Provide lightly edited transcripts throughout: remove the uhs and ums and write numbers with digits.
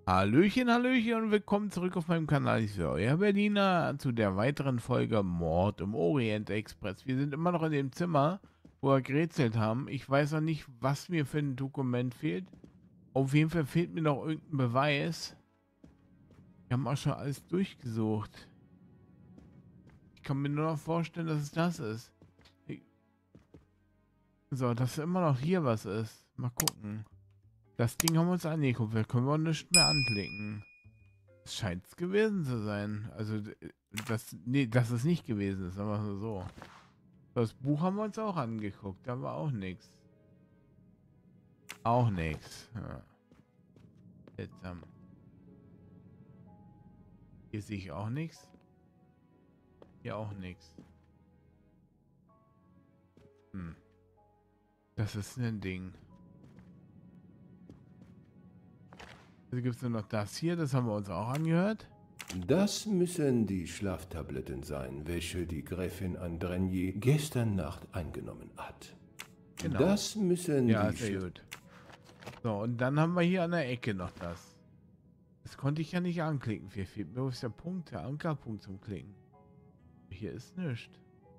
Hallöchen, Hallöchen und willkommen zurück auf meinem Kanal. Ich bin euer Berliner zu der weiteren Folge Mord im Orient Express. Wir sind immer noch in dem Zimmer, wo wir gerätselt haben. Ich weiß noch nicht, was mir für ein Dokument fehlt. Auf jeden Fall fehlt mir noch irgendein Beweis. Wir haben auch schon alles durchgesucht. Ich kann mir nur noch vorstellen, dass es das ist. So, dass immer noch hier was ist. Mal gucken. Das Ding haben wir uns angeguckt. Da können wir nicht mehr anklicken. Es scheint es gewesen zu sein. Also, nee, dass es nicht gewesen ist, aber so. Das Buch haben wir uns auch angeguckt. Da war auch nichts. Auch nichts. Ja. Seltsam. Hier sehe ich auch nichts. Hier auch nichts. Hm. Das ist ein Ding. Also gibt es nur noch das hier. Das haben wir uns auch angehört. Das müssen die Schlaftabletten sein, welche die Gräfin Andrenyi gestern Nacht eingenommen hat. Genau. Das müssen Ja, die sehr gut. So, und dann haben wir hier an der Ecke noch das. Das konnte ich ja nicht anklicken. Hier fehlt mir der Punkt, der Ankerpunkt zum Klicken. Hier ist nichts.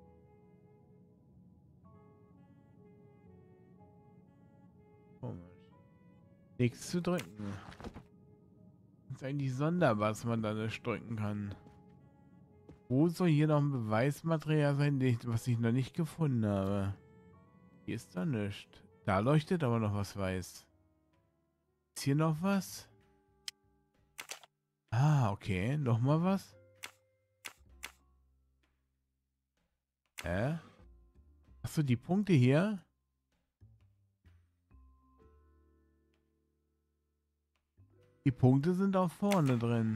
Komisch. Nichts zu drücken. Das ist eigentlich sonderbar, was man da nicht drücken kann. Wo soll hier noch ein Beweismaterial sein, was ich noch nicht gefunden habe? Hier ist da nichts. Da leuchtet aber noch was weiß. Ist hier noch was? Ah, okay. Nochmal was? Achso, die Punkte hier. Die Punkte sind auch vorne drin.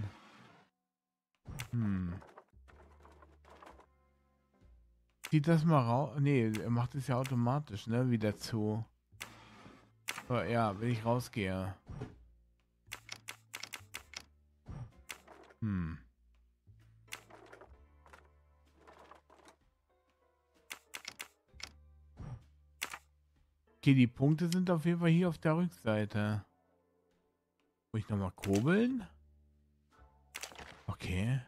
Zieht das mal raus. Nee, er macht es ja automatisch, ne? Wieder zu. So, ja, wenn ich rausgehe. Okay, die Punkte sind auf jeden Fall hier auf der Rückseite. Muss ich nochmal kurbeln? Okay.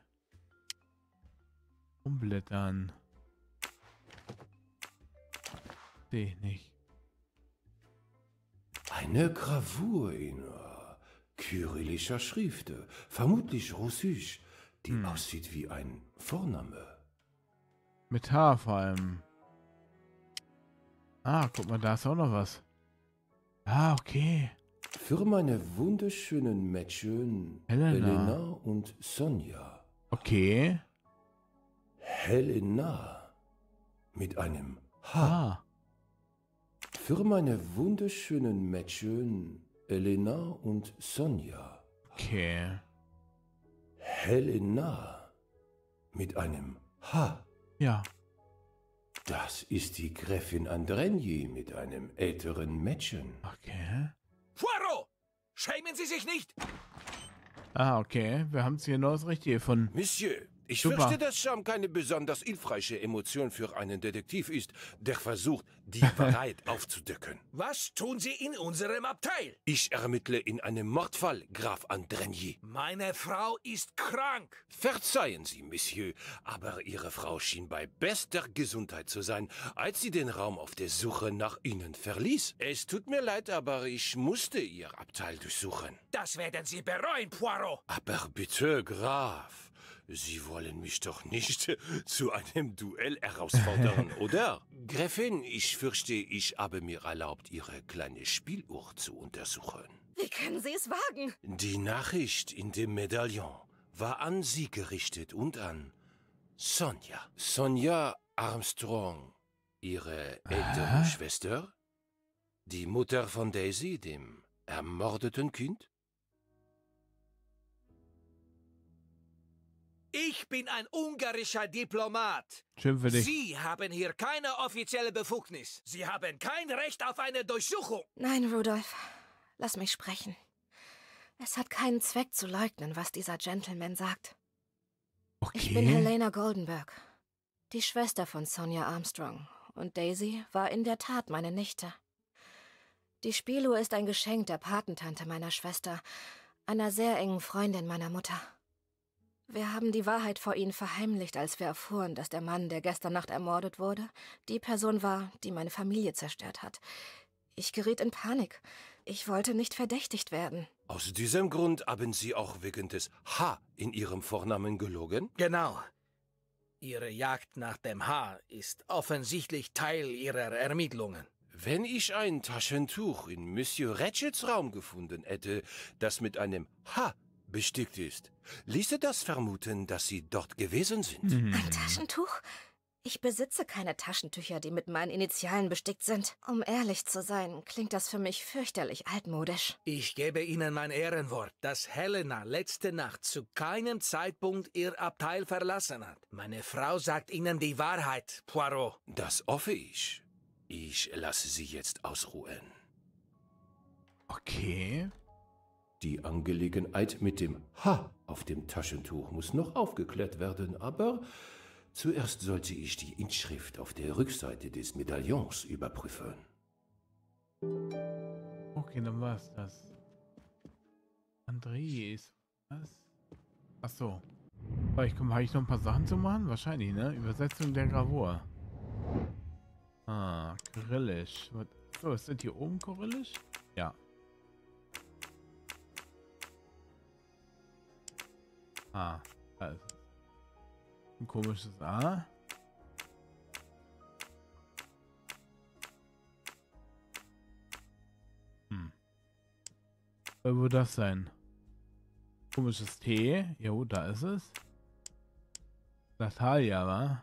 Umblättern. Sehe ich nicht. Eine Gravur in kyrillischer Schrift, vermutlich russisch, die aussieht wie ein Vorname. Mit H vor allem. Ah, guck mal, da ist auch noch was. Ah, okay. Für meine wunderschönen Mädchen Helena und Sonja. Okay. Helena mit einem H. Ah. Für meine wunderschönen Mädchen Elena und Sonja. Okay. Helena mit einem H. Ja. Das ist die Gräfin Andrenyi mit einem älteren Mädchen. Okay. Poirot! Schämen Sie sich nicht! Ah, okay. Wir haben es hier genau das Richtige gefunden. Monsieur, ich Super. fürchte, dass Scham keine besonders hilfreiche Emotion für einen Detektiv ist, der versucht, die Wahrheit aufzudecken. Was tun Sie in unserem Abteil? Ich ermittle in einem Mordfall, Graf Andrenyi. Meine Frau ist krank. Verzeihen Sie, Monsieur, aber Ihre Frau schien bei bester Gesundheit zu sein, als sie den Raum auf der Suche nach Ihnen verließ. Es tut mir leid, aber ich musste Ihr Abteil durchsuchen. Das werden Sie bereuen, Poirot. Aber bitte, Graf, Sie wollen mich doch nicht zu einem Duell herausfordern, oder? Gräfin, ich fürchte, ich habe mir erlaubt, Ihre kleine Spieluhr zu untersuchen. Wie können Sie es wagen? Die Nachricht in dem Medaillon war an Sie gerichtet und an Sonja. Sonja Armstrong, Ihre ältere Schwester? Die Mutter von Daisy, dem ermordeten Kind? Ich bin ein ungarischer Diplomat. Schön für dich. Sie haben hier keine offizielle Befugnis. Sie haben kein Recht auf eine Durchsuchung. Nein, Rudolph. Lass mich sprechen. Es hat keinen Zweck zu leugnen, was dieser Gentleman sagt. Okay. Ich bin Helena Goldenberg, die Schwester von Sonja Armstrong. Und Daisy war in der Tat meine Nichte. Die Spieluhr ist ein Geschenk der Patentante meiner Schwester. einer sehr engen Freundin meiner Mutter. Wir haben die Wahrheit vor ihnen verheimlicht, als wir erfuhren, dass der Mann, der gestern Nacht ermordet wurde, die Person war, die meine Familie zerstört hat. Ich geriet in Panik. Ich wollte nicht verdächtigt werden. Aus diesem Grund haben Sie auch wegen des H in Ihrem Vornamen gelogen? Genau. Ihre Jagd nach dem Haar ist offensichtlich Teil Ihrer Ermittlungen. Wenn ich ein Taschentuch in Monsieur Ratchets Raum gefunden hätte, das mit einem H bestickt ist, ließe das vermuten, dass Sie dort gewesen sind. Ein Taschentuch? Ich besitze keine Taschentücher, die mit meinen Initialen bestickt sind. Um ehrlich zu sein, klingt das für mich fürchterlich altmodisch. Ich gebe Ihnen mein Ehrenwort, dass Helena letzte Nacht zu keinem Zeitpunkt Ihr Abteil verlassen hat. Meine Frau sagt Ihnen die Wahrheit, Poirot. Das hoffe ich. Ich lasse Sie jetzt ausruhen. Okay. Die Angelegenheit mit dem H auf dem Taschentuch muss noch aufgeklärt werden, aber zuerst sollte ich die Inschrift auf der Rückseite des Medaillons überprüfen. Okay, dann war's das. Andres. Was? Achso. Habe ich noch ein paar Sachen zu machen? Wahrscheinlich, ne? Übersetzung der Gravur. Ah, Kyrillisch. So, ist das hier oben Kyrillisch? Ja. Ah, da ist es. Ein komisches A. Wer würde das sein? Komisches T. Jo, da ist es. Natalia, wa?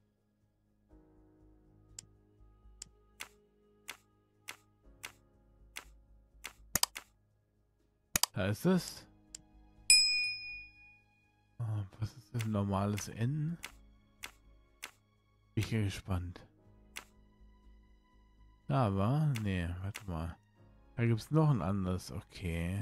Da ist es. Was ist das? Normales N? Bin ich gespannt. Da war? Nee, warte mal. Da gibt es noch ein anderes. Okay.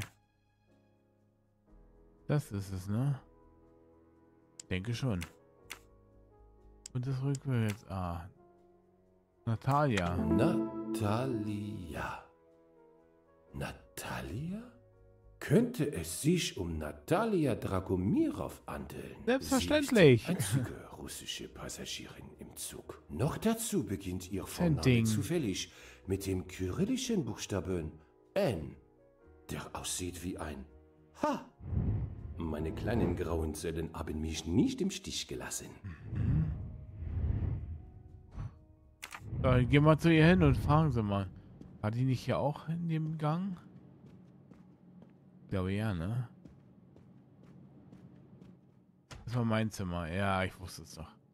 Das ist es, ne? Denke schon. Und das rückwärts. Ah. Natalia. Natalia. Natalia? Könnte es sich um Natalia Dragomirov handeln? Selbstverständlich. Sie ist die einzige russische Passagierin im Zug. Noch dazu beginnt ihr Ein Vorname Ding. zufällig mit dem kyrillischen Buchstaben N, der aussieht wie ein H. Meine kleinen grauen Zellen haben mich nicht im Stich gelassen. So, gehen wir zu ihr hin und fragen sie mal. War die nicht hier auch in dem Gang? Ich glaube ja, ne? Das war mein Zimmer. Ja, ich wusste es doch.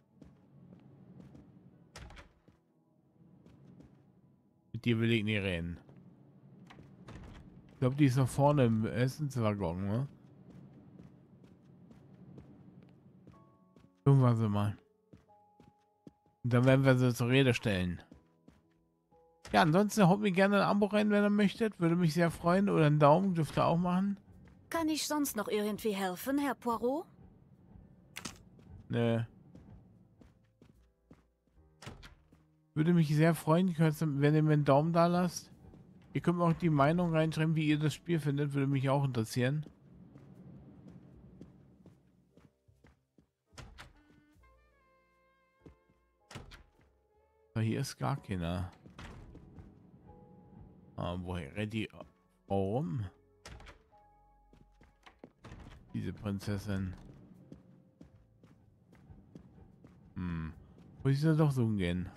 Mit dir will ich nicht reden. Ich glaube, die ist noch vorne im Essenswaggon, ne? Irgendwann sie mal. Und dann werden wir sie zur Rede stellen. Ja, ansonsten haut mir gerne ein Abo rein, wenn ihr möchtet. Würde mich sehr freuen. Oder einen Daumen dürft ihr auch machen. Kann ich sonst noch irgendwie helfen, Herr Poirot? Nö. Würde mich sehr freuen, wenn ihr mir einen Daumen da lasst. Ihr könnt mir auch die Meinung reinschreiben, wie ihr das Spiel findet. Würde mich auch interessieren. Aber hier ist gar keiner. Woher rennt die rum? Diese Prinzessin. Muss ich da doch so gehen?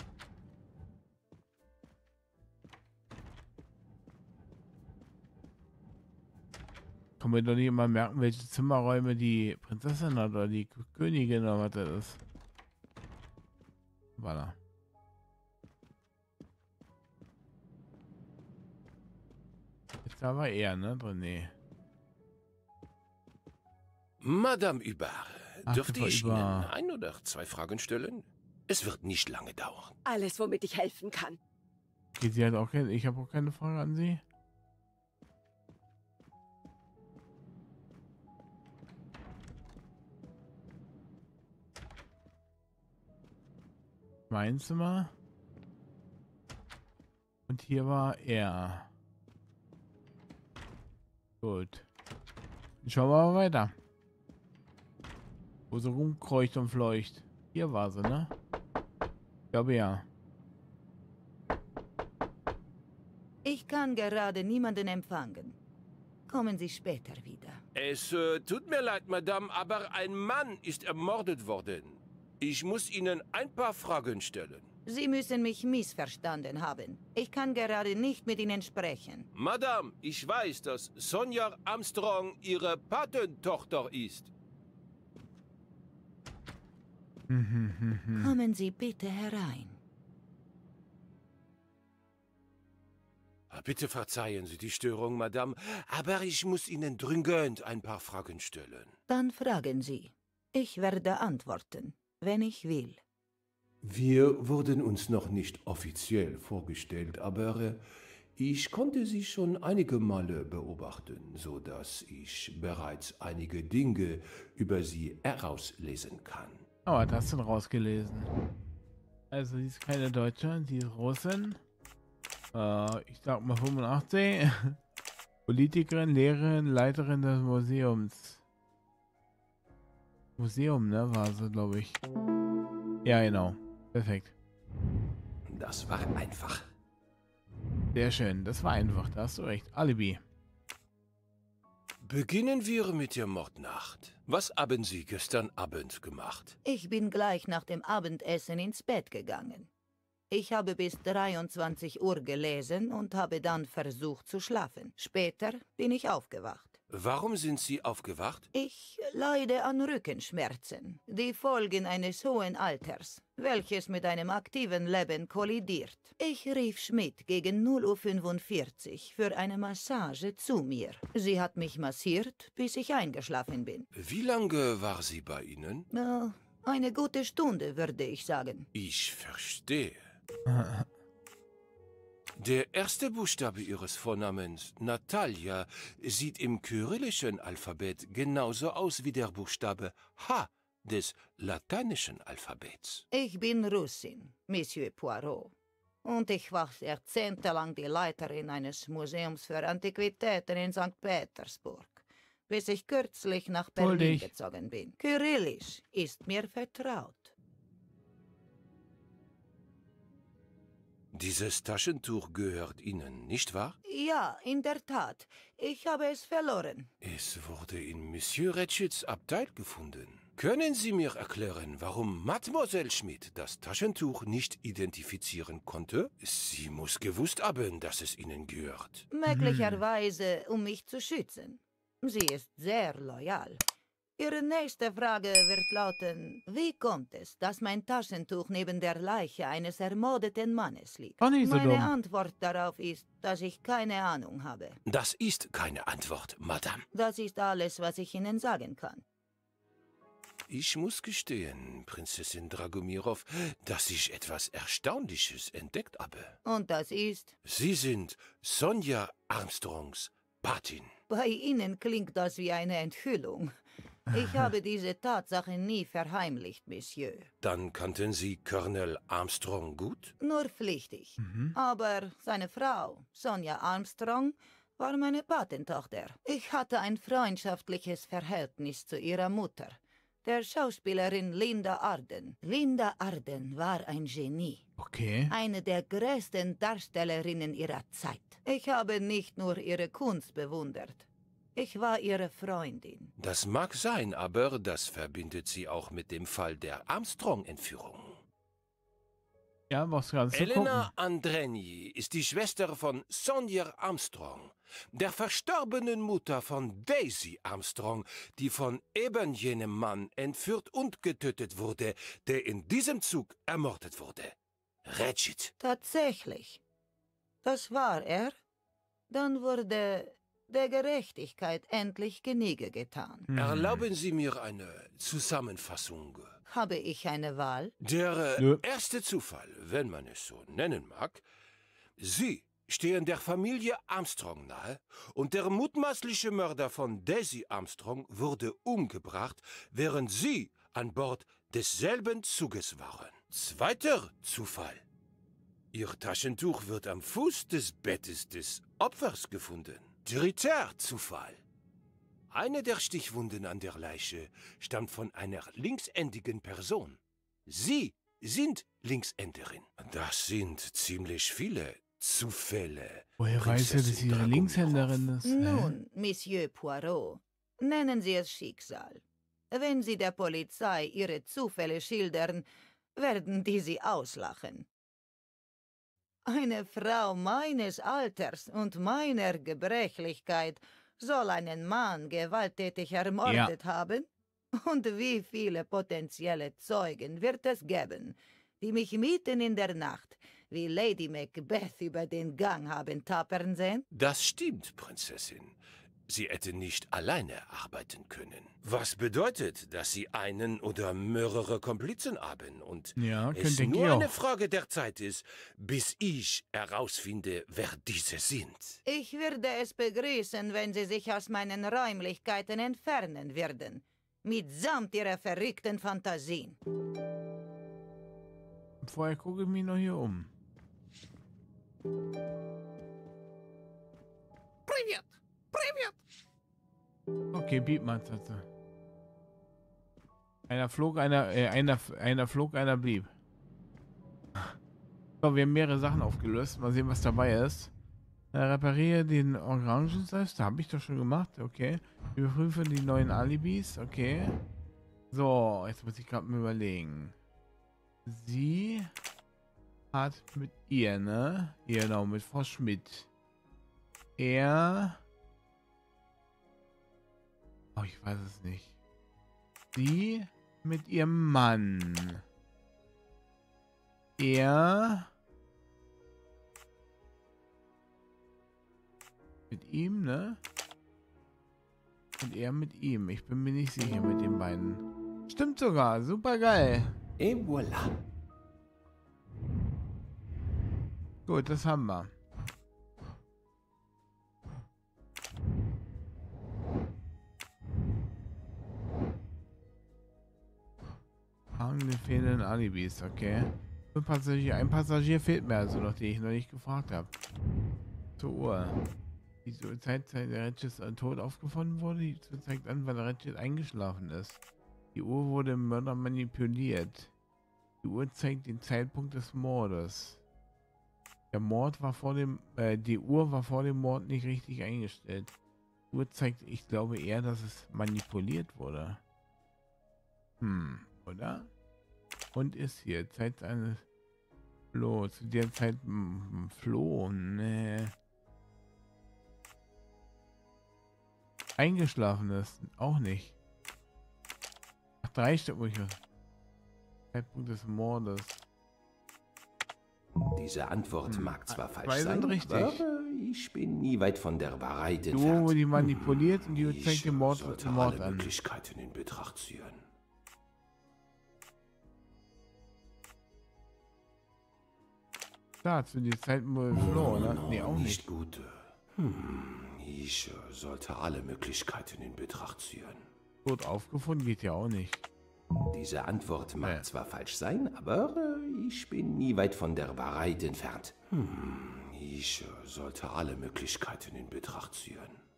Kann mir doch nicht immer merken, welche Zimmerräume die Prinzessin hat oder die Königin oder was das ist. Voilà. Jetzt da war er, ne? René. Madame Hubert, Ach, dürfte Frau ich Ihnen Hubert. 1 oder 2 Fragen stellen? Es wird nicht lange dauern. Alles, womit ich helfen kann. Okay, sie hat auch keine, ich habe auch keine Frage an sie. Mein Zimmer. Und hier war er. Gut. Schauen wir mal weiter. Wo sie rumkreucht und fleucht. Hier war sie, ne? Ich glaube ja. Ich kann gerade niemanden empfangen. Kommen Sie später wieder. Es tut mir leid, Madame, aber ein Mann ist ermordet worden. Ich muss Ihnen ein paar Fragen stellen. Sie müssen mich missverstanden haben. Ich kann gerade nicht mit Ihnen sprechen. Madame, ich weiß, dass Sonja Armstrong Ihre Patentochter ist. Kommen Sie bitte herein. Bitte verzeihen Sie die Störung, Madame, aber ich muss Ihnen dringend ein paar Fragen stellen. Dann fragen Sie. Ich werde antworten, wenn ich will. Wir wurden uns noch nicht offiziell vorgestellt, aber ich konnte Sie schon einige Male beobachten, so dass ich bereits einige Dinge über Sie herauslesen kann. Oh, was hast du denn rausgelesen? Also, sie ist keine Deutsche, sie ist Russin. Ich sag mal 85. Politikerin, Lehrerin, Leiterin des Museums. Museum, ne, war sie, glaube ich. Ja, genau. Perfekt. Das war einfach. Sehr schön, das war einfach, da hast du recht. Alibi. Beginnen wir mit der Mordnacht. Was haben Sie gestern Abend gemacht? Ich bin gleich nach dem Abendessen ins Bett gegangen. Ich habe bis 23 Uhr gelesen und habe dann versucht zu schlafen. Später bin ich aufgewacht. Warum sind Sie aufgewacht? Ich leide an Rückenschmerzen, die Folgen eines hohen Alters, welches mit einem aktiven Leben kollidiert. Ich rief Schmidt gegen 0:45 Uhr für eine Massage zu mir. Sie hat mich massiert, bis ich eingeschlafen bin. Wie lange war sie bei Ihnen? Eine gute Stunde, würde ich sagen. Ich verstehe. Der erste Buchstabe Ihres Vornamens, Natalia, sieht im kyrillischen Alphabet genauso aus wie der Buchstabe H des lateinischen Alphabets. Ich bin Russin, Monsieur Poirot. Und ich war jahrzehntelang die Leiterin eines Museums für Antiquitäten in St. Petersburg, bis ich kürzlich nach Berlin gezogen bin. Kyrillisch ist mir vertraut. Dieses Taschentuch gehört Ihnen, nicht wahr? Ja, in der Tat. Ich habe es verloren. Es wurde in Monsieur Retschits Abteil gefunden. Können Sie mir erklären, warum Mademoiselle Schmidt das Taschentuch nicht identifizieren konnte? Sie muss gewusst haben, dass es Ihnen gehört. Möglicherweise, um mich zu schützen. Sie ist sehr loyal. Ihre nächste Frage wird lauten, wie kommt es, dass mein Taschentuch neben der Leiche eines ermordeten Mannes liegt? Auch nicht so Meine dumm. Antwort darauf ist, dass ich keine Ahnung habe. Das ist keine Antwort, Madame. Das ist alles, was ich Ihnen sagen kann. Ich muss gestehen, Prinzessin Dragomirov, dass ich etwas Erstaunliches entdeckt habe. Und das ist? Sie sind Sonja Armstrongs Patin. Bei Ihnen klingt das wie eine Enthüllung. Ich habe diese Tatsache nie verheimlicht, Monsieur. Dann kannten Sie Colonel Armstrong gut? Nur pflichtig. Aber seine Frau, Sonja Armstrong, war meine Patentochter. Ich hatte ein freundschaftliches Verhältnis zu ihrer Mutter, der Schauspielerin Linda Arden. Linda Arden war ein Genie. Okay. Eine der größten Darstellerinnen ihrer Zeit. Ich habe nicht nur ihre Kunst bewundert. Ich war ihre Freundin. Das mag sein, aber das verbindet sie auch mit dem Fall der Armstrong-Entführung. Ja, machst gerade zu Elena gucken. Andreni ist die Schwester von Sonja Armstrong, der verstorbenen Mutter von Daisy Armstrong, die von eben jenem Mann entführt und getötet wurde, der in diesem Zug ermordet wurde. Retschit. Tatsächlich. Das war er. Dann wurde der Gerechtigkeit endlich Genüge getan. Erlauben Sie mir eine Zusammenfassung. Habe ich eine Wahl? Der Nö. erste Zufall, wenn man es so nennen mag. Sie stehen der Familie Armstrong nahe und der mutmaßliche Mörder von Daisy Armstrong wurde umgebracht, während Sie an Bord desselben Zuges waren. Zweiter Zufall. Ihr Taschentuch wird am Fuß des Bettes des Opfers gefunden. Dritter Zufall. Eine der Stichwunden an der Leiche stammt von einer linkshändigen Person. Sie sind Linkshänderin. Das sind ziemlich viele Zufälle. Woher weiß er, dass sie ihre Linkshänderin ist? Nun, Monsieur Poirot, nennen Sie es Schicksal. Wenn Sie der Polizei Ihre Zufälle schildern, werden die Sie auslachen. Eine Frau meines Alters und meiner Gebrechlichkeit soll einen Mann gewalttätig ermordet haben? Und wie viele potenzielle Zeugen wird es geben, die mich mitten in der Nacht wie Lady Macbeth über den Gang haben tapern sehen? Das stimmt, Prinzessin. Sie hätte nicht alleine arbeiten können. Was bedeutet, dass Sie einen oder mehrere Komplizen haben und Ja, es könnte ich nur eine auch. Frage der Zeit ist, bis ich herausfinde, wer diese sind. Ich würde es begrüßen, wenn Sie sich aus meinen Räumlichkeiten entfernen würden. Mitsamt Ihrer verrückten Fantasien. Vorher gucke ich mich noch hier um. Привет! Привет! Okay, Beatmans hat sie. Einer flog, einer flog, einer blieb. So, wir haben mehrere Sachen aufgelöst. Mal sehen, was dabei ist. Repariere den Orangensaft. Da habe ich doch schon gemacht. Okay. Überprüfe die neuen Alibis. Okay. So, jetzt muss ich gerade mal überlegen. Sie hat mit ihr, ne? Genau, mit Frau Schmidt. Er... Oh, ich weiß es nicht. Sie mit ihrem Mann. Er... Mit ihm, ne? Und er mit ihm. Ich bin mir nicht sicher mit den beiden. Stimmt sogar. Super geil. Et voilà. Gut, das haben wir. Hangende fehlenden Alibis, okay. Ein Passagier fehlt mir also noch, den ich noch nicht gefragt habe. Zur Uhr. Die Uhrzeit, der Ratchet tot aufgefunden wurde, die Uhr zeigt an, weil Ratchet eingeschlafen ist. Die Uhr wurde im Mörder manipuliert. Die Uhr zeigt den Zeitpunkt des Mordes. Der Mord war vor dem, die Uhr war vor dem Mord nicht richtig eingestellt. Die Uhr zeigt, ich glaube eher, dass es manipuliert wurde. Oder? Und ist hier Zeit eines Floh. Zu der Zeit Floh, ne. Eingeschlafen ist, auch nicht. Ach, 3 Stück muss ich. Zeitpunkt des Mordes. Diese Antwort mag zwar falsch Zwei sind sein, richtig. aber ich bin nie weit von der Wahrheit Die Uhr entfernt. wurde manipuliert und die Uhr zeigt den Mord sollte an. alle Möglichkeiten in Betracht ziehen. Klar, zu der Zeit Floh, oder? Nee, auch nicht. Nicht gut. Ich sollte alle Möglichkeiten in Betracht ziehen. Tot aufgefunden geht ja auch nicht. Diese Antwort mag Ja. zwar falsch sein, aber ich bin nie weit von der Wahrheit entfernt. Ich sollte alle Möglichkeiten in Betracht ziehen.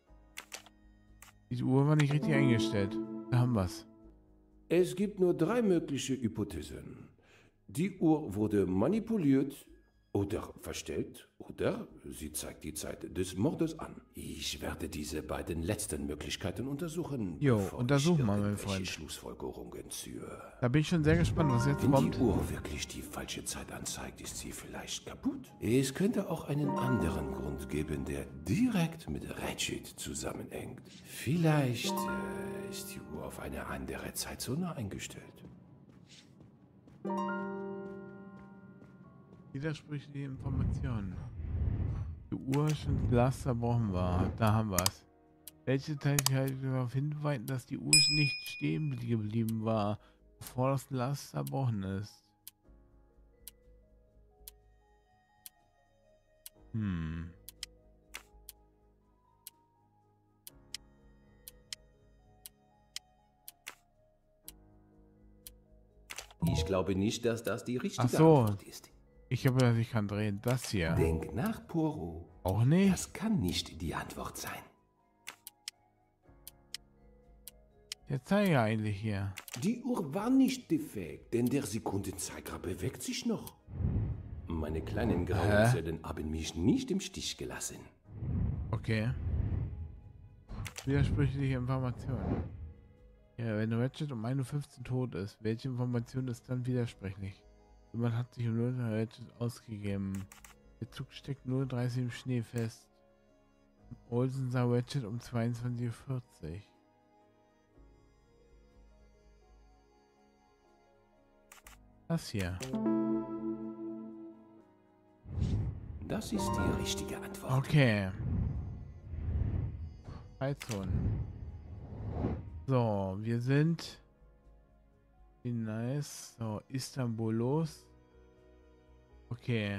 Die Uhr war nicht richtig eingestellt. Da haben wir's. Es gibt nur 3 mögliche Hypothesen. Die Uhr wurde manipuliert oder verstellt oder sie zeigt die Zeit des Mordes an. Ich werde diese beiden letzten Möglichkeiten untersuchen. Jo, bevor untersuch ich mal, mein irgendwelche Freund. Schlussfolgerungen ziehe. Da bin ich schon sehr gespannt, was jetzt Wenn kommt. die Uhr wirklich die falsche Zeit anzeigt, ist sie vielleicht kaputt. Es könnte auch einen anderen Grund geben, der direkt mit Ratchet zusammenhängt. Vielleicht ist die Uhr auf eine andere Zeitzone eingestellt. Widersprüchliche Informationen. Die Uhr ist schon Glas zerbrochen war. Da haben wir's. Welche Teilchen darauf hinweisen, dass die Uhr nicht stehen geblieben war, bevor das Glas zerbrochen ist? Ich glaube nicht, dass das die richtige Ach so. Antwort ist. Ich habe das, ich kann drehen. Das hier. Denk nach, Poirot. Auch nicht? Das kann nicht die Antwort sein. der Zeiger eigentlich hier? Die Uhr war nicht defekt, denn der Sekundenzeiger bewegt sich noch. Meine kleinen grauen Zellen haben mich nicht im Stich gelassen. Okay. Widersprüchliche Informationen. Ja, wenn Ratchet um 1:15 Uhr tot ist, welche Information ist dann widersprüchlich? Jemand hat sich um 0 Uhr Ratchet ausgegeben. Der Zug steckt 0:30 Uhr im Schnee fest. Olsen sah Ratchet um 22:40 Uhr. Das hier. Das ist die richtige Antwort. Okay. Zeitzone. So, wir sind in nice. So, Istanbul los. Okay.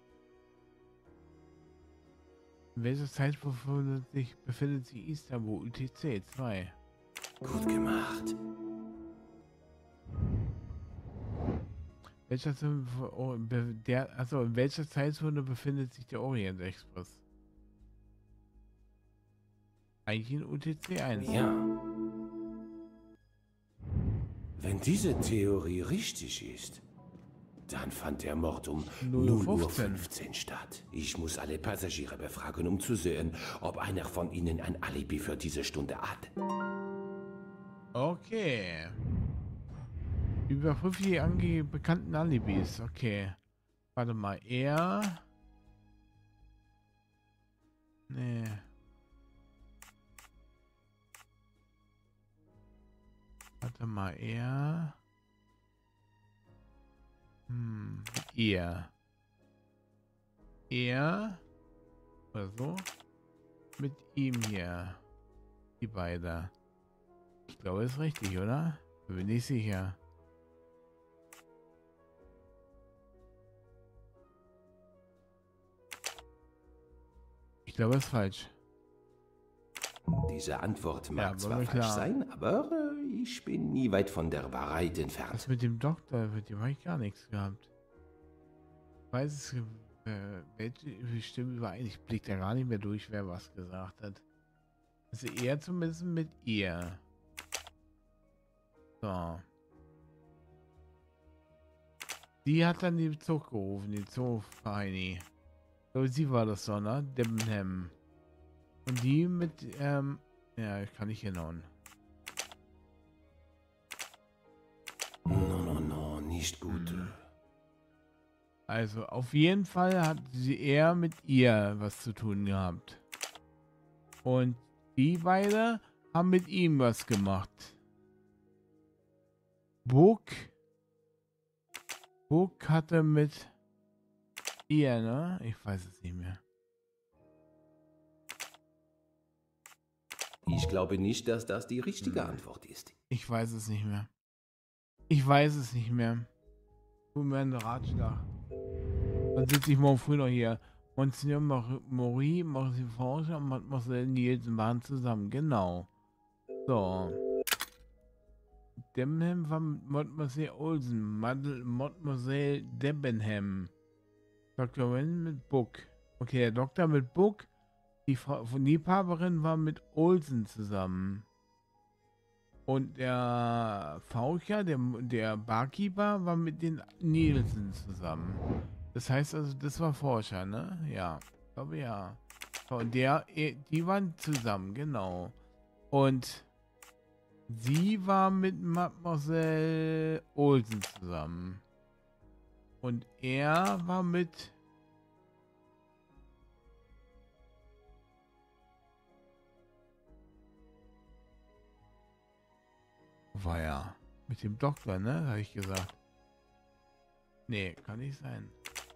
In welcher Zeit befindet sich Istanbul? UTC 2. Gut gemacht. In welcher Zeitzone befindet sich der Orient Express? Eigentlich in UTC 1. Ja. Wenn diese Theorie richtig ist, dann fand der Mord um 0:15 Uhr statt. Ich muss alle Passagiere befragen, um zu sehen, ob einer von ihnen ein Alibi für diese Stunde hat. Okay. Überprüfe die bekannten Alibis. Okay. Warte mal, er. Nee. Warte mal, er. Ihr. Er. Oder so. Mit ihm hier. Die beiden. Ich glaube, ist richtig, oder? Bin ich sicher. Ich glaube, es ist falsch. Diese Antwort mag Ja, zwar falsch sein, aber ich bin nie weit von der Wahrheit entfernt. Was mit dem Doktor, mit dem habe ich gar nichts gehabt. Ich weiß es, welche Stimme überein. Ich blick da gar nicht mehr durch, wer was gesagt hat. Also er zumindest mit ihr. So. Die hat dann den Zug gerufen, die Zugvereini. So, sie war das so, ne? Debenham. Und die mit, ja, kann ich hinhauen. No, nicht gut. Also, auf jeden Fall hat sie eher mit ihr was zu tun gehabt. Und die beide haben mit ihm was gemacht. Book hatte mit ihr, ne? Ich weiß es nicht mehr. Ich glaube nicht, dass das die richtige Antwort ist. Ich weiß es nicht mehr. Ich weiß es nicht mehr. Tu mir einen Ratschlag. Dann sitze ich morgen früh noch hier. Monsignor Maurice, Maurice Forscher und Mademoiselle Nielsen waren zusammen. Genau. So. Debenham war mit Mademoiselle Olsen. Mademoiselle Debenham. Dr. Wen mit Book. Okay, der Doktor mit Book. Die Frau von Liebhaberin war mit Olsen zusammen. Und der Faucher, der Barkeeper, war mit den Nielsen zusammen. Das heißt also, das war Forscher, ne? Ja. Ich glaube ja. Und die waren zusammen, genau. Und sie war mit Mademoiselle Olsen zusammen. Und er war mit... War ja mit dem Doktor, ne? Habe ich gesagt. Nee, kann nicht sein.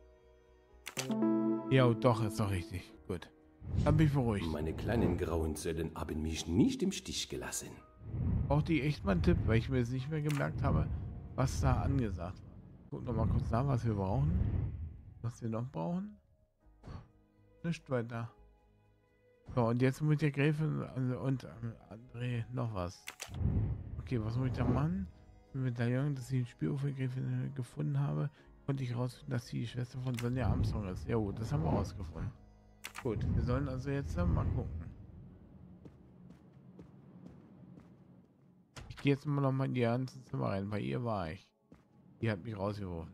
Ja, doch, ist doch richtig. Gut. Dann bin ich beruhigt. Meine kleinen grauen Zellen haben mich nicht im Stich gelassen. Auch die echt mal einen Tipp, weil ich mir jetzt nicht mehr gemerkt habe, was da angesagt war. Gucken wir mal kurz nach, was wir brauchen. Was wir noch brauchen. Nicht weiter. So, und jetzt muss der Gräfin und André noch was. Okay, was muss ich da machen? Mit Medaillon, dass ich den Spielufergräfin gefunden habe, konnte ich rausfinden, dass sie die Schwester von Sonja Armstrong ist. Ja gut, das haben wir rausgefunden. Gut, wir sollen also jetzt mal gucken. gehe jetzt immer noch mal in die ganzen Zimmer rein. Bei ihr war ich. Die hat mich rausgeworfen.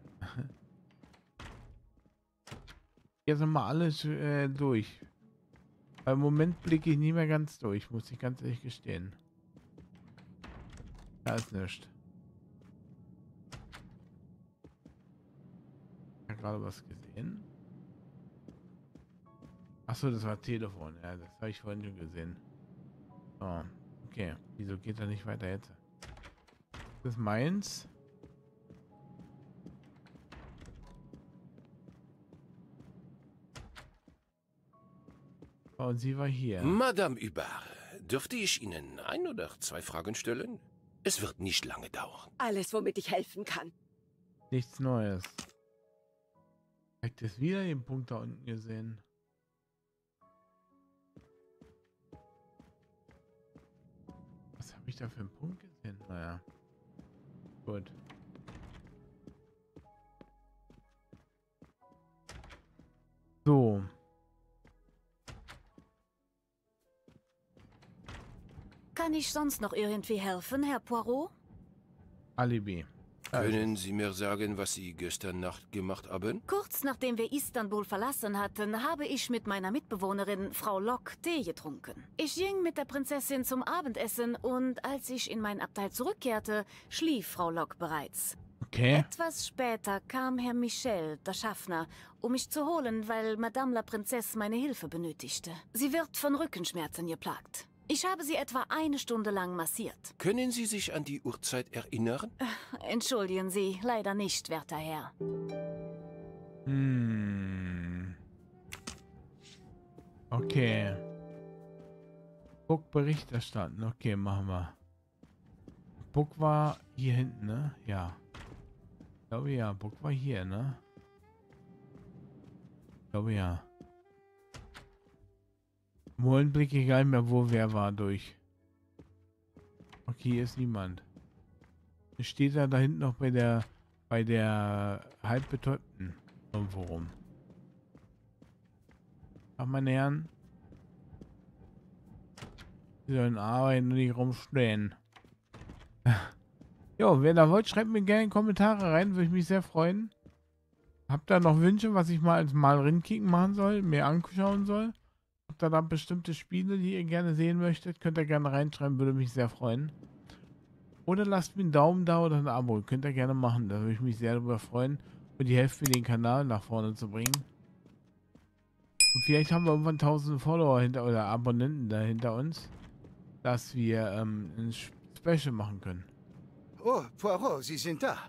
Jetzt noch mal alles durch. Aber im Moment blicke ich nicht mehr ganz durch, muss ich ganz ehrlich gestehen. Da ist nichts. Ich habe gerade was gesehen. Achso, das war Telefon. Ja, das habe ich vorhin schon gesehen. Oh, okay. Wieso geht er nicht weiter jetzt? Das ist meins. Oh, und sie war hier. Madame Hubert, dürfte ich Ihnen 1 oder 2 Fragen stellen? Es wird nicht lange dauern. Alles, womit ich helfen kann. Nichts Neues. Vielleicht ist wieder den Punkt da unten gesehen. Was habe ich da für einen Punkt gesehen? Naja. Gut. So. Kann ich sonst noch irgendwie helfen, Herr Poirot? Alibi. Können Sie mir sagen, was Sie gestern Nacht gemacht haben? Kurz nachdem wir Istanbul verlassen hatten, habe ich mit meiner Mitbewohnerin, Frau Locke, Tee getrunken. Ich ging mit der Prinzessin zum Abendessen und als ich in mein Abteil zurückkehrte, schlief Frau Locke bereits. Okay. Etwas später kam Herr Michel, der Schaffner, um mich zu holen, weil Madame la Princesse meine Hilfe benötigte. Sie wird von Rückenschmerzen geplagt. Ich habe sie etwa 1 Stunde lang massiert. Können Sie sich an die Uhrzeit erinnern? Entschuldigen Sie, leider nicht, werter Herr. Okay. Buck Bericht erstatten. Okay, machen wir. Buck war hier hinten, ne? Ja. Ich glaube ja, Buck war hier, ne? Ich glaube ja. Morgen blicke ich gar nicht mehr, wo wer war durch. Okay, hier ist niemand. Jetzt steht er da hinten noch bei der halbbetäubten irgendwo rum. Ach, meine Herren. Sie sollen arbeiten und nicht rumstehen. Jo, wer da wollt, schreibt mir gerne in die Kommentare rein, würde ich mich sehr freuen. Habt ihr noch Wünsche, was ich mal als Mal-Rinkicken machen soll, mir anschauen soll? Habt ihr da bestimmte Spiele, die ihr gerne sehen möchtet, könnt ihr gerne reinschreiben, würde mich sehr freuen. Oder lasst mir einen Daumen da oder ein Abo, könnt ihr gerne machen, da würde ich mich sehr darüber freuen. Und ihr helft mir, den Kanal nach vorne zu bringen. Und vielleicht haben wir irgendwann 1000 Follower oder Abonnenten da hinter uns, dass wir ein Special machen können. Oh, Poirot, Sie sind da.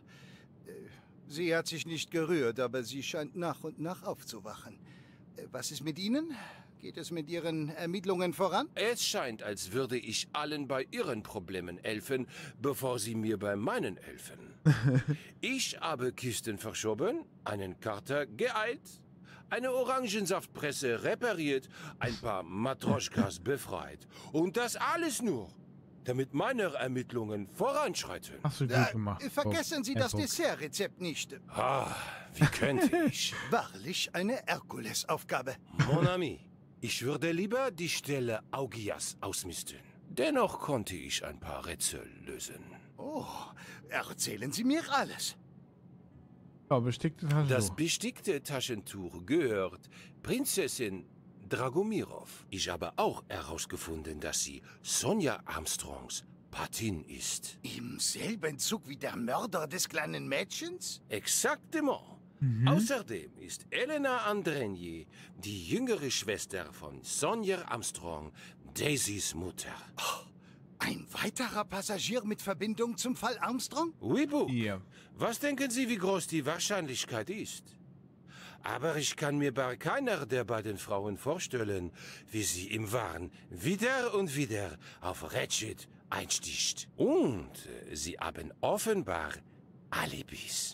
Sie hat sich nicht gerührt, aber sie scheint nach und nach aufzuwachen. Was ist mit Ihnen? Geht es mit Ihren Ermittlungen voran? Es scheint, als würde ich allen bei ihren Problemen helfen, bevor sie mir bei meinen helfen. Ich habe Kisten verschoben, einen Kater geeilt, eine Orangensaftpresse repariert, ein paar Matroschkas befreit. Und das alles nur, damit meine Ermittlungen voranschreiten. Hast du gut gemacht. Vergessen Sie das Dessertrezept nicht. Ah, wie könnte ich? Wahrlich eine Herkulesaufgabe. Mon ami, ich würde lieber die Stelle Augias ausmisten. Dennoch konnte ich ein paar Rätsel lösen. Oh, erzählen Sie mir alles. Ja, bestickte Taschentuch. Das bestickte Taschentuch gehört Prinzessin Dragomirov. Ich habe auch herausgefunden, dass sie Sonja Armstrongs Patin ist. Im selben Zug wie der Mörder des kleinen Mädchens? Exactement. Außerdem ist Elena Andrenier die jüngere Schwester von Sonja Armstrong, Daisys Mutter. Oh, ein weiterer Passagier mit Verbindung zum Fall Armstrong? Oui, Bouc. Ja. Was denken Sie, wie groß die Wahrscheinlichkeit ist? Aber ich kann mir bei keiner der beiden Frauen vorstellen, wie sie im Wahn wieder und wieder auf Ratchet einsticht. Und sie haben offenbar Alibis.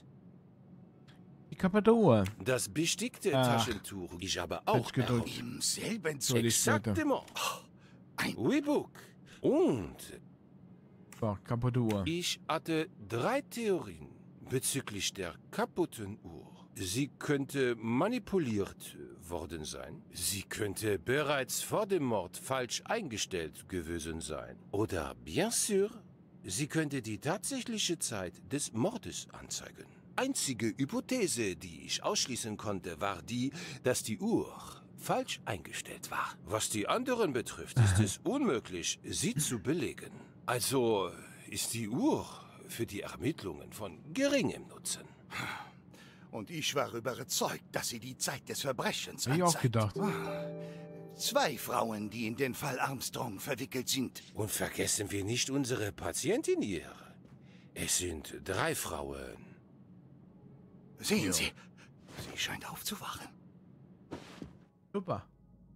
Die kaputte Uhr. Das bestickte Taschentuch, ich habe auch gedrückt. Im selben So, Zug? die Seite. Exactement. Ein Oui, Bouc. Und So, kaputte Uhr. ich hatte 3 Theorien bezüglich der kaputten Uhr. Sie könnte manipuliert worden sein. Sie könnte bereits vor dem Mord falsch eingestellt gewesen sein. Oder, bien sûr, Sie könnte die tatsächliche Zeit des Mordes anzeigen. Einzige Hypothese, die ich ausschließen konnte, war die, dass die Uhr falsch eingestellt war. Was die anderen betrifft, ist es unmöglich, sie zu belegen. Also ist die Uhr für die Ermittlungen von geringem Nutzen. Und ich war überzeugt, dass sie die Zeit des Verbrechens Hab ich auch anzeigt. gedacht. 2 Frauen, die in den Fall Armstrong verwickelt sind. Und vergessen wir nicht unsere Patientin hier. Es sind 3 Frauen. Sehen Sie, sie scheint aufzuwachen. Super.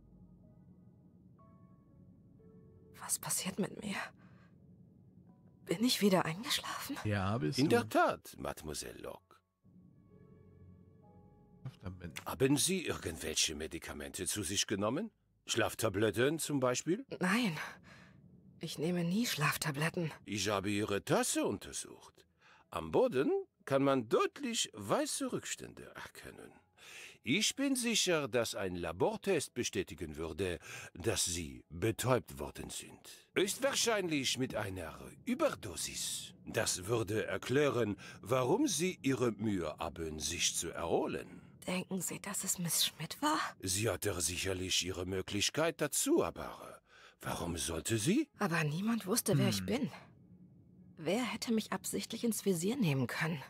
Was passiert mit mir? Bin ich wieder eingeschlafen? Ja, bist In du. der Tat, Mademoiselle Locke. Schlaftabletten. Haben Sie irgendwelche Medikamente zu sich genommen? Schlaftabletten zum Beispiel? Nein, ich nehme nie Schlaftabletten. Ich habe Ihre Tasse untersucht. Am Boden kann man deutlich weiße Rückstände erkennen. Ich bin sicher, dass ein Labortest bestätigen würde, dass Sie betäubt worden sind. Höchstwahrscheinlich mit einer Überdosis. Das würde erklären, warum Sie Ihre Mühe haben, sich zu erholen. Denken Sie, dass es Miss Schmidt war? Sie hatte sicherlich ihre Möglichkeit dazu, aber warum sollte sie? Aber niemand wusste, wer ich bin. Wer hätte mich absichtlich ins Visier nehmen können?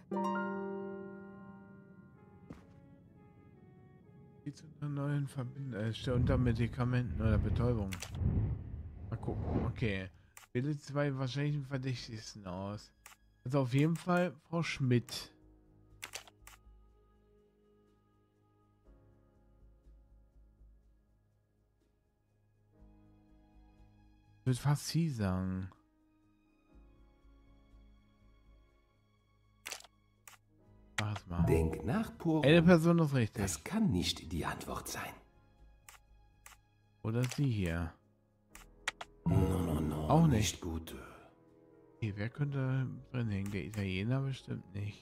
Wie zu einer neuen Verbindung. Steht unter Medikamenten oder Betäubung. Mal gucken. Okay. Wähle 2 wahrscheinlich verdächtigsten aus. Also auf jeden Fall Frau Schmidt. Ich würde fast sie sagen. Mach es mal. Denk nach, Poirot. Eine Person ist richtig. Das kann nicht die Antwort sein. Oder sie hier. No. Auch nicht gut. Okay, wer könnte drin hängen? Der Italiener bestimmt nicht.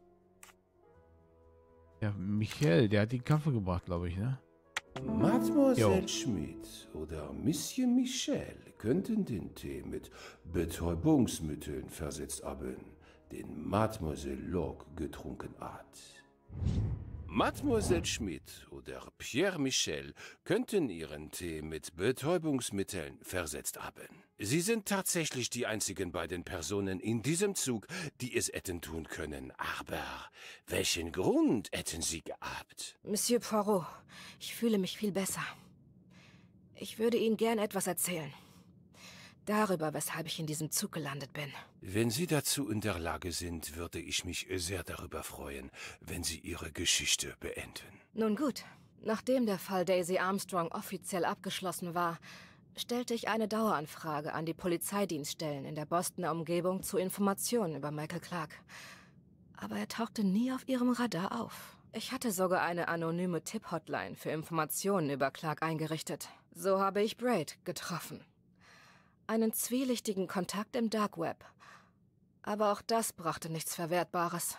Der Michel, der hat die Kaffee gebracht, glaube ich, ne? Mademoiselle Schmidt oder Monsieur Michel könnten den Tee mit Betäubungsmitteln versetzt haben, den Mademoiselle Locke getrunken hat. Mademoiselle Schmidt oder Pierre Michel könnten ihren Tee mit Betäubungsmitteln versetzt haben. Sie sind tatsächlich die einzigen beiden Personen in diesem Zug, die es hätten tun können. Aber welchen Grund hätten sie gehabt? Monsieur Poirot, ich fühle mich viel besser. Ich würde Ihnen gern etwas erzählen. Darüber, weshalb ich in diesem Zug gelandet bin. Wenn Sie dazu in der Lage sind, würde ich mich sehr darüber freuen, wenn Sie Ihre Geschichte beenden. Nun gut, nachdem der Fall Daisy Armstrong offiziell abgeschlossen war, stellte ich eine Daueranfrage an die Polizeidienststellen in der Bostoner Umgebung zu Informationen über Michael Clark. Aber er tauchte nie auf ihrem Radar auf. Ich hatte sogar eine anonyme Tipp-Hotline für Informationen über Clark eingerichtet. So habe ich Braid getroffen. Einen zwielichtigen Kontakt im Dark Web. Aber auch das brachte nichts Verwertbares.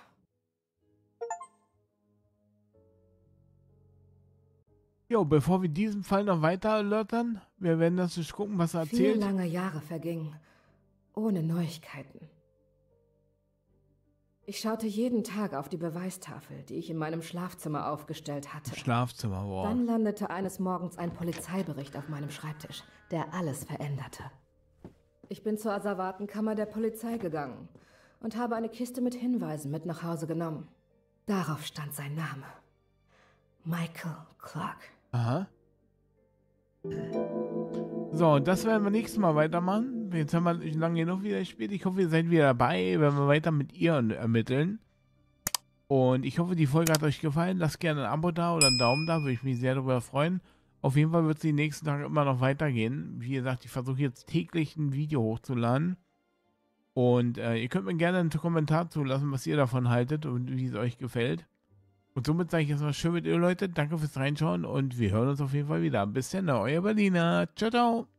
Jo, bevor wir diesen Fall noch weiter erläutern, wir werden das nicht gucken, was er Viele erzählt. lange Jahre vergingen, ohne Neuigkeiten. Ich schaute jeden Tag auf die Beweistafel, die ich in meinem Schlafzimmer aufgestellt hatte. Schlafzimmer, wow. Dann landete eines Morgens ein Polizeibericht auf meinem Schreibtisch, der alles veränderte. Ich bin zur Asservatenkammer der Polizei gegangen und habe eine Kiste mit Hinweisen mit nach Hause genommen. Darauf stand sein Name. Michael Clark. Aha. So, das werden wir nächstes Mal weitermachen. Jetzt haben wir lange genug wieder gespielt. Ich hoffe, ihr seid wieder dabei, wenn wir weiter mit ihr ermitteln. Und ich hoffe, die Folge hat euch gefallen. Lasst gerne ein Abo da oder einen Daumen da, würde ich mich sehr darüber freuen. Auf jeden Fall wird es die nächsten Tage immer noch weitergehen. Wie gesagt, ich versuche jetzt täglich ein Video hochzuladen. Und ihr könnt mir gerne einen Kommentar zulassen, was ihr davon haltet und wie es euch gefällt. Und somit sage ich jetzt mal schön mit ihr, Leute. Danke fürs Reinschauen und wir hören uns auf jeden Fall wieder. Bis dann, euer Berliner. Ciao, ciao.